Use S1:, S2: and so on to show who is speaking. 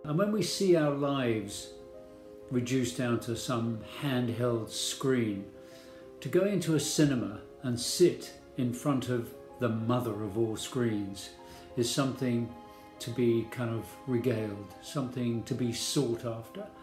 S1: And when we see our lives reduced down to some handheld screen, to go into a cinema and sit in front of the mother of all screens is something to be kind of regaled, something to be sought after.